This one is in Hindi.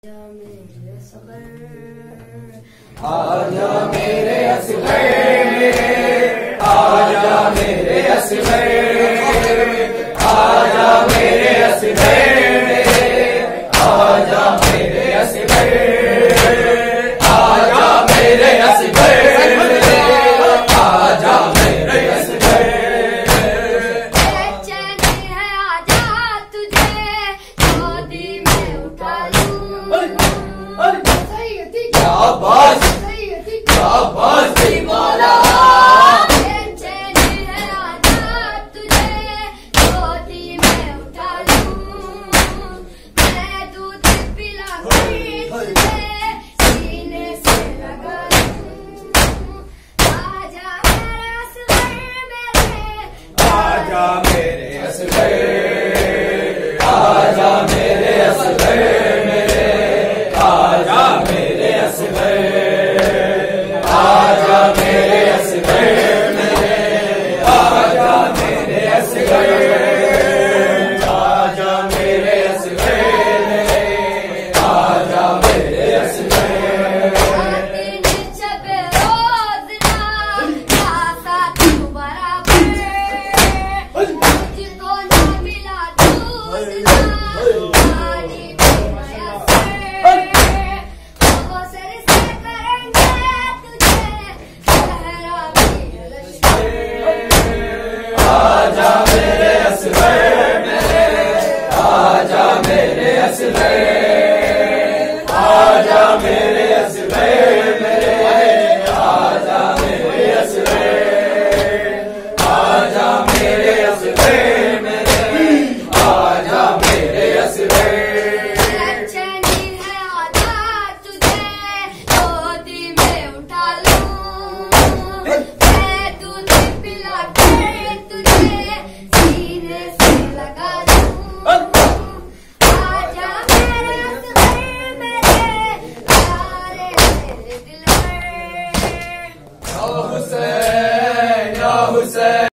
आजा मेरे असगर, आजा मेरे असगर, आजा मेरे असगर, आजा मेरे असगर, आजा मेरे असगर, आजा मेरे असगर। चैन है आजा तुझे गोदी में उठा लूं। क्या बात, क्या बात थी मौला। चैन है आजा तुझे गोदी में उठा लूं। मैं दूध पिला तुझे सीने से लगा लूं। आजा मेरे असगर मेरे, आजा मेरे असगर, आजा मेरे असगर मेरे, आजा मेरे असगर, आजा मेरे असगर मेरे, आजा मेरे असगर, आजा मेरे असगर मेरे, आजा मेरे असगर। दिन जब रोज ना खाता तू बराबर, मुझको ना मिला दूध ना पानी भी मयसर। वो सर से करेंगे तुझे सहरा भी लश्कर। आजा मेरे असगर मेरे, आजा मेरे असगर, आजा मेरे असगर मेरे, आजा मेरे असगर, आजा मेरे असगर मेरे, आजा मेरे असगर। चैनी है आजा तुझे गोदी में उठा लूं। मैं दूध पिला कर तुझे सीने से लगा लूं। आजा मेरे असगर मेरे, प्यारे मेरे दिलबर। या हुसैन, या हुसैन।